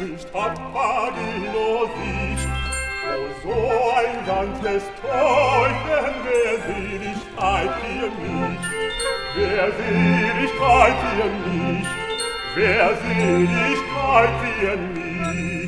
wünscht Papageno sich. O so ein ganzes Träumen, wer Seligkeit ihr mich, wer Seligkeit ihr mich, wer Seligkeit ihr mich.